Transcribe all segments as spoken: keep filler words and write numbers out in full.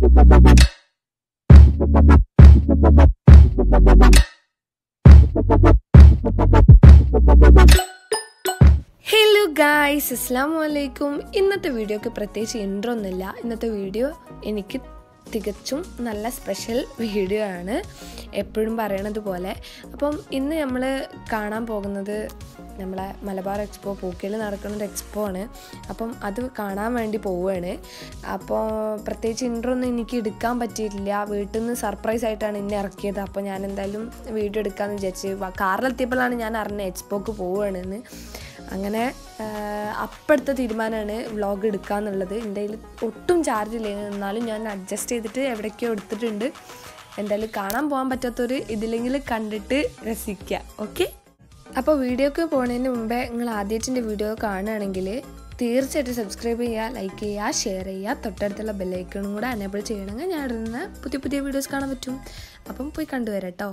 Hello guys, Assalamualaikum. ഇന്നത്തെ വീഡിയോക്ക് പ്രത്യേകിച്ച് ഇൻട്രോ ഒന്നുമില്ല. ഇന്നത്തെ വീഡിയോ എനിക്ക് തികച്ചും നല്ല സ്പെഷ്യൽ വീഡിയോ ആണ്, എപ്പോഴും പറയണത് പോലെ. അപ്പം ഇന്ന് നമ്മൾ കാണാൻ പോകുന്നത് നമ്മളെ മലബാർ എക്സ്പോ, പൂക്കയിൽ നടക്കുന്ന ഒരു എക്സ്പോ ആണ്. അപ്പം അത് കാണാൻ വേണ്ടി പോവുകയാണ്. അപ്പോൾ പ്രത്യേകിച്ച് ഇൻട്രോ ഒന്നും എനിക്ക് എടുക്കാൻ പറ്റിയിട്ടില്ല. വീട്ടിൽ നിന്ന് സർപ്രൈസ് ആയിട്ടാണ് ഇന്നെ ഇറക്കിയത്. അപ്പോൾ ഞാൻ എന്തായാലും വീഡിയോ എടുക്കാമെന്ന് വിചാരിച്ച് കാറിലെത്തിയപ്പോഴാണ് ഞാൻ അറിഞ്ഞത് എക്സ്പോക്ക് പോവുകയാണെന്ന്. അങ്ങനെ അപ്പോഴത്തെ തീരുമാനമാണ് വ്ളോഗ് എടുക്കാമെന്നുള്ളത്. എൻ്റെ കയ്യിൽ ഒട്ടും ചാർജ് ഇല്ല, എന്നാലും ഞാൻ അഡ്ജസ്റ്റ് ചെയ്തിട്ട് എവിടേക്കോ എടുത്തിട്ടുണ്ട്. എന്തായാലും കാണാൻ പോകാൻ പറ്റാത്തൊരു ഇതിലെങ്കിൽ കണ്ടിട്ട് രസിക്കുക. ഓക്കെ, അപ്പോൾ വീഡിയോക്ക് പോകുന്നതിന് മുമ്പേ നിങ്ങൾ ആദ്യമായിട്ട് വീഡിയോ കാണുകയാണെങ്കിൽ തീർച്ചയായിട്ടും സബ്സ്ക്രൈബ് ചെയ്യുക, ലൈക്ക് ചെയ്യുക, ഷെയർ ചെയ്യുക. തൊട്ടടുത്തുള്ള ബെല്ലൈക്കണും കൂടെ എനേബിൾ ചെയ്യണമെങ്കിൽ ഞാൻ ഇടുന്ന പുതിയ പുതിയ വീഡിയോസ് കാണാൻ പറ്റും. അപ്പം പോയി കണ്ടുവരാം കേട്ടോ.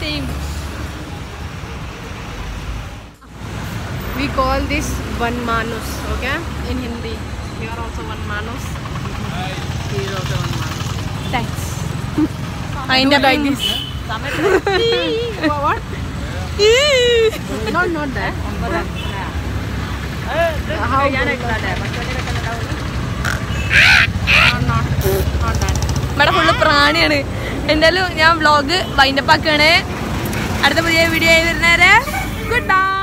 same. We call this one manus, okay? In Hindi. You are also one manus. He is also one manus. Thanks. I end up like this. What? Not, not that. How ഇവിടെ full പ്രാണിയാണ്. എന്തായാലും ഞാൻ vlog wind up ആക്കുകയാണ്. അടുത്ത പുതിയ video ആയി വരുന്നേരെ good bye.